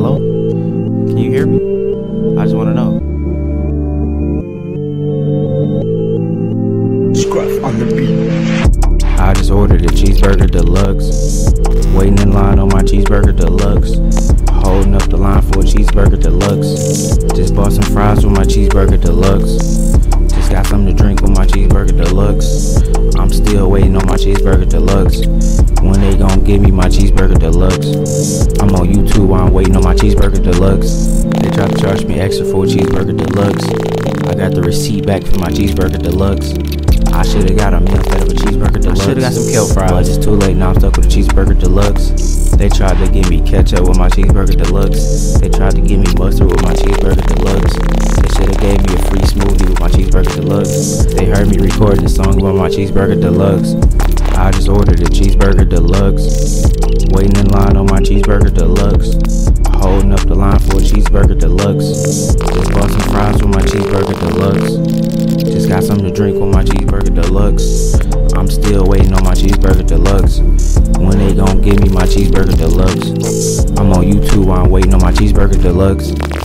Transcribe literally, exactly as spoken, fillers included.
Hello? Can you hear me? I just want to know. Scruff on the beat. I just ordered a cheeseburger deluxe. Waiting in line on my cheeseburger deluxe. Holding up the line for a cheeseburger deluxe. Just bought some fries with my cheeseburger deluxe. Just got something to drink with my cheeseburger deluxe. I'm still waiting on my cheeseburger deluxe. When they gon' give me my cheeseburger deluxe? I'm on YouTube while I'm waiting on my cheeseburger deluxe. They tried to charge me extra for a cheeseburger deluxe. I got the receipt back for my cheeseburger deluxe. I should've got a meal instead of a cheeseburger deluxe. I should've got some kale fries, but it's too late now. I'm stuck with a cheeseburger deluxe. They tried to give me ketchup with my cheeseburger deluxe. They tried to give me mustard with my cheeseburger deluxe. They should've gave me a free smoothie with my cheeseburger deluxe. They heard me recording a song about my cheeseburger deluxe. I just ordered a cheeseburger deluxe. Waiting in line on my cheeseburger deluxe. Holding up the line for a cheeseburger deluxe. Just bought some fries with my cheeseburger deluxe. Just got something to drink with my cheeseburger deluxe. I'm still waiting on my cheeseburger deluxe. When they gon' give me my cheeseburger deluxe? I'm on YouTube while I'm waiting on my cheeseburger deluxe.